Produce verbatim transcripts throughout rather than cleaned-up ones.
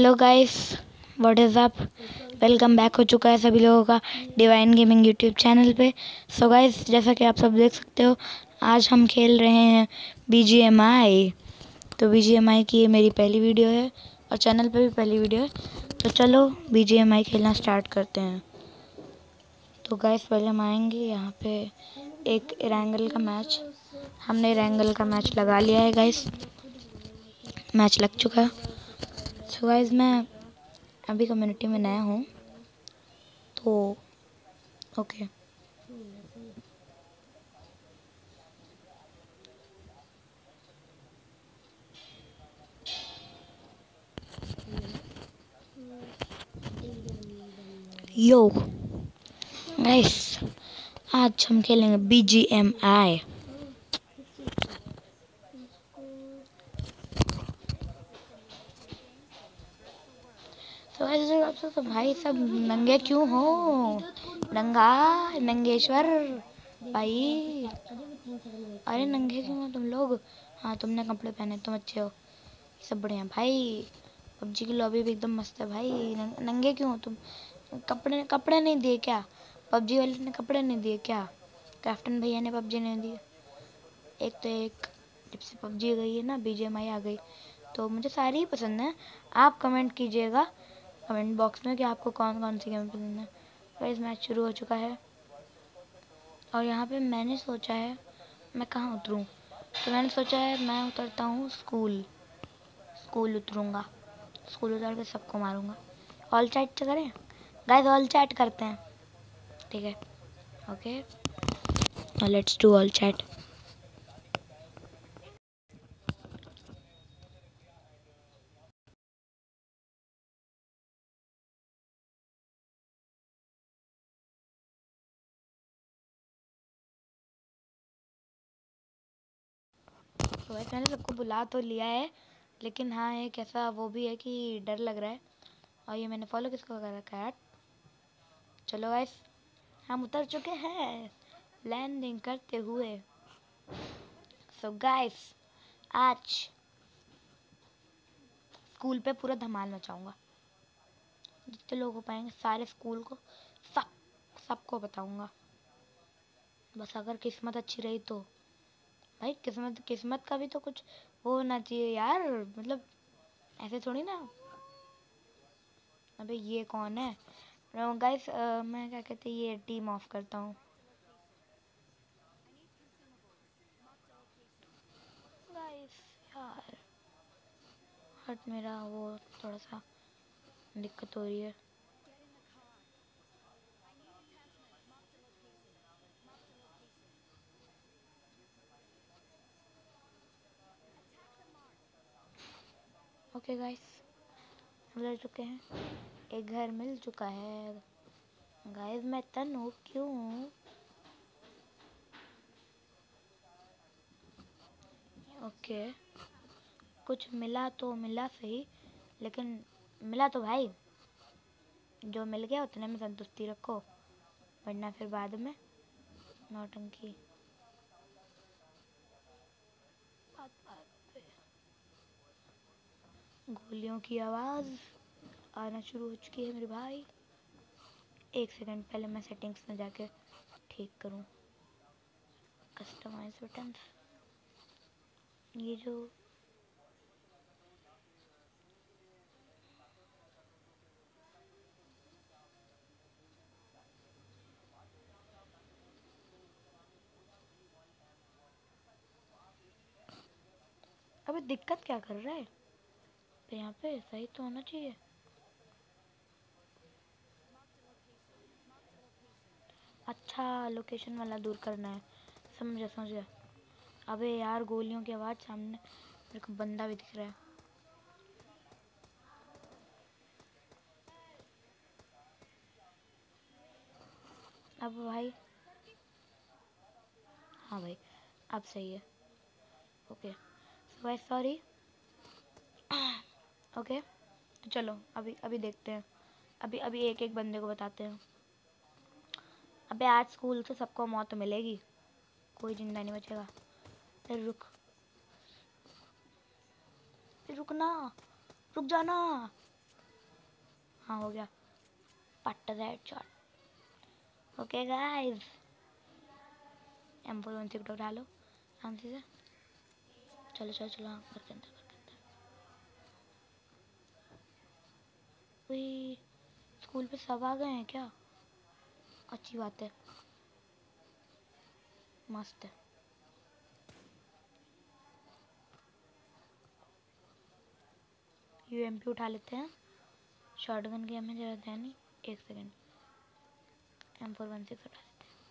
Hello guys, what is up. Welcome back हो चुका है सभी लोगों का डिवाइन गेमिंग यूट्यूब चैनल पे। सो गाइस, जैसा कि आप सब देख सकते हो, आज हम खेल रहे हैं बी जी एम आई। तो बी जी एम आई की ये मेरी पहली वीडियो है और चैनल पे भी पहली वीडियो है। तो चलो बी जी एम आई खेलना स्टार्ट करते हैं। तो गाइस, पहले हम आएंगे यहाँ पे एक एरेंगल का मैच। हमने एरेंगल का मैच लगा लिया है गाइस, मैच लग चुका है। सो गाइस, मैं अभी कम्युनिटी में नया हूँ तो ओके। यो गाइस, आज हम खेलेंगे बी जी एम आई। तो ऐसे आप सब तो भाई सब नंगे क्यों हो? नंगा नंगेश्वर भाई, अरे नंगे क्यों हो तुम लोग? हाँ, तुमने कपड़े पहने, तुम अच्छे हो, सब बढ़िया भाई। पबजी की लॉबी भी एकदम मस्त है भाई। नंग, नंगे क्यों हो तुम? कपड़े कपड़े नहीं दिए क्या? पबजी वाले ने कपड़े नहीं दिए क्या? कैप्टन भैया ने पबजी नहीं दिए। एक तो एक जब से पबजी गई है ना, बी जी एम आई आ गई, तो मुझे सारी ही पसंद है। आप कमेंट कीजिएगा कमेंट बॉक्स में कि आपको कौन कौन सी गेम पसंद है। गाइस, मैच शुरू हो चुका है और यहाँ पे मैंने सोचा है मैं कहाँ उतरूँ। तो मैंने सोचा है मैं उतरता हूँ स्कूल स्कूल उतरूँगा। स्कूल उतर के सबको मारूंगा। ऑल चैट तो करें गाइस, ऑल चैट करते हैं, ठीक है? Okay, let's do all chat. तो वैसे मैंने सबको बुला तो लिया है, लेकिन हाँ एक ऐसा वो भी है कि डर लग रहा है। और ये मैंने फॉलो किसको कर रखा है यार? चलो गाइस, हम उतर चुके हैं लैंडिंग करते हुए। सो गाइस, आज स्कूल पे पूरा धमाल मचाऊंगा। जितने लोग हो पाएंगे सारे स्कूल को सब सबको बताऊंगा। बस अगर किस्मत अच्छी रही तो भाई, किस्मत किस्मत का भी तो कुछ वो होना चाहिए यार। मतलब ऐसे थोड़ी ना। अबे ये कौन है? गाइस, मैं क्या कहते हैं, ये टीम ऑफ करता हूँ। गाइस यार, हट मेरा वो थोड़ा सा दिक्कत हो रही है। ओके गाइस, उधर चुके हैं, एक घर मिल चुका है। गाइस, मैं तनु क्यों? ओके, कुछ मिला तो मिला सही, लेकिन मिला तो भाई, जो मिल गया उतने में संतुष्टि रखो, वरना फिर बाद में नौटंकी। बात बात पे गोलियों की आवाज़ आना शुरू हो चुकी है मेरे भाई। एक सेकंड, पहले मैं सेटिंग्स में जाके ठीक करूं कस्टमाइज बटन। ये जो अबे दिक्कत क्या कर रहा है? तो यहाँ पे सही तो होना चाहिए। अच्छा, लोकेशन वाला दूर करना है, समझ गया समझ गया। अबे यार, गोलियों की आवाज़, सामने मेरे को बंदा भी दिख रहा है। अब भाई, हाँ भाई, अब सही है। ओके भाई, सॉरी। ओके, तो चलो अभी अभी देखते हैं। अभी अभी एक एक बंदे को बताते हैं। अबे आज स्कूल से सबको मौत मिलेगी, कोई जिंदा नहीं बचेगा। अरे रुक, रुकना, रुक जाना। हाँ हो गया, put that shot. Okay guys, M four one six उठा लो शांति से। चलो चलो चलो, हाँ घर के अंदर, घर के अंदर। कोई स्कूल पे सब आ गए हैं क्या? अच्छी बात है, मस्त है। यूएमपी उठा लेते हैं, शॉटगन की हमें जरूरत है नहीं। एक second, M four one six उठा लेते हैं।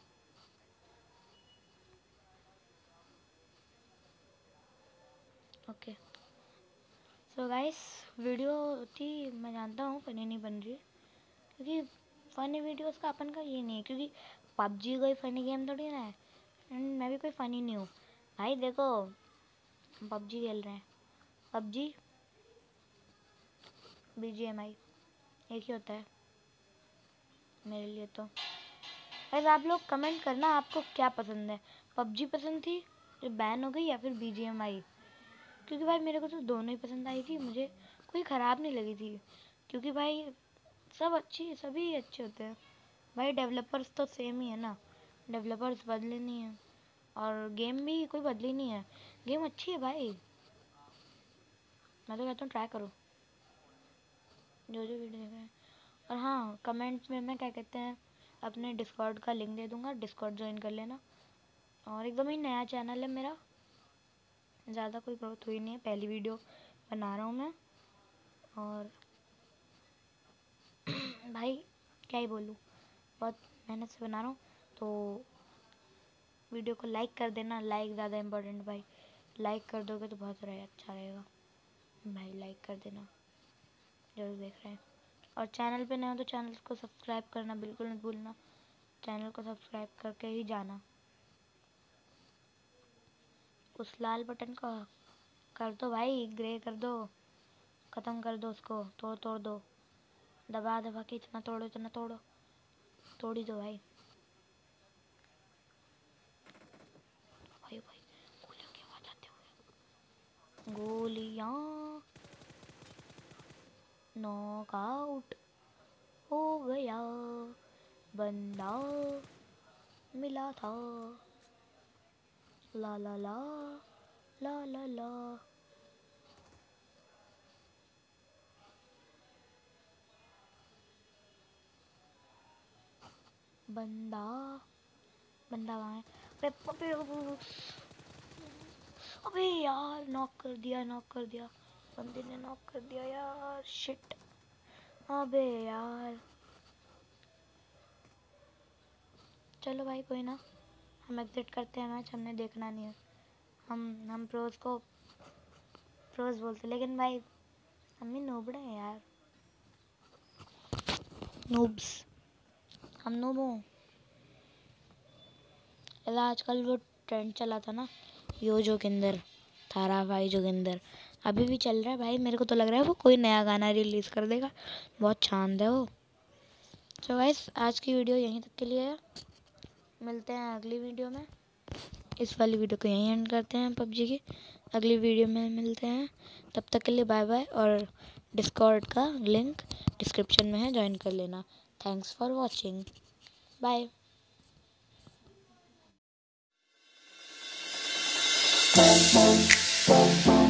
ओके सो गाइस, वीडियो थी, मैं जानता हूँ फनी नहीं बन रही, क्योंकि फ़नी वीडियोस का अपन का ये नहीं है, क्योंकि पबजी कोई फ़नी गेम थोड़ी ना है, एंड मैं भी कोई फ़नी नहीं हूँ भाई। देखो पबजी खेल रहे हैं, PUBG B G M I एक ही होता है मेरे लिए तो। अगर आप लोग कमेंट करना आपको क्या पसंद है, पबजी पसंद थी जो बैन हो गई, या फिर बी जी एम आई? क्योंकि भाई मेरे को तो दोनों ही पसंद आई थी, मुझे कोई ख़राब नहीं लगी थी, क्योंकि भाई सब अच्छी, सभी अच्छे होते हैं भाई। डेवलपर्स तो सेम ही है ना, डेवलपर्स बदले नहीं है, और गेम भी कोई बदली नहीं है, गेम अच्छी है भाई। मैं तो कहता हूँ ट्राई करो जो जो वीडियो देख रहे हैं। और हाँ, कमेंट्स में मैं क्या कहते हैं अपने डिस्कॉर्ड का लिंक दे दूँगा, डिस्कॉर्ड ज्वाइन कर लेना। और एकदम ही नया चैनल है मेरा, ज़्यादा कोई ग्रोथ हुई नहीं है, पहली वीडियो बना रहा हूँ मैं। और भाई क्या ही बोलूँ, बहुत मेहनत से बना रहा हूँ, तो वीडियो को लाइक कर देना। लाइक ज़्यादा इम्पोर्टेंट भाई, लाइक कर दोगे तो बहुत रहे अच्छा रहेगा भाई। लाइक कर देना जरूर देख रहे हैं। और चैनल पे नए हो तो चैनल को सब्सक्राइब करना बिल्कुल मत भूलना, चैनल को सब्सक्राइब करके ही जाना। उस लाल बटन को कर दो भाई, ग्रे कर दो, ख़त्म कर दो उसको, तोड़ तोड़ दो, दबा दबा के इतना तोड़ो इतना तोड़ो, तोड़ ही दो भाई। भाई भाई गोलियों की आवाज़ आते हुए, गोलियाँ नॉकआउट हो गया, बंदा मिला था, ला ला ला ला ला ला। बंदा बंदा वहाँ है। अरे अबे अबे यार, नॉक कर दिया, नॉक कर दिया, बंदे ने नॉक कर दिया यार, शिट। अबे यार, चलो भाई कोई ना, हम एग्जिट करते हैं मैच, हमने देखना नहीं है। हम हम प्रोज को प्रोज बोलते, लेकिन भाई हम ही नूबड़े हैं यार, नूब्स, हम नूब हो। आजकल वो ट्रेंड चला था ना, यो जोगिंदर, थारा भाई जोगिंदर, अभी भी चल रहा है भाई। मेरे को तो लग रहा है वो कोई नया गाना रिलीज़ कर देगा, बहुत शानदार है वो। तो गाइस आज की वीडियो यहीं तक के लिए है, मिलते हैं अगली वीडियो में। इस वाली वीडियो को यहीं एंड करते हैं पबजी की, अगली वीडियो में मिलते हैं, तब तक के लिए बाय बाय। और डिस्कॉर्ड का लिंक डिस्क्रिप्शन में है, ज्वाइन कर लेना। Thanks for watching, bye. Boom, boom, boom, boom.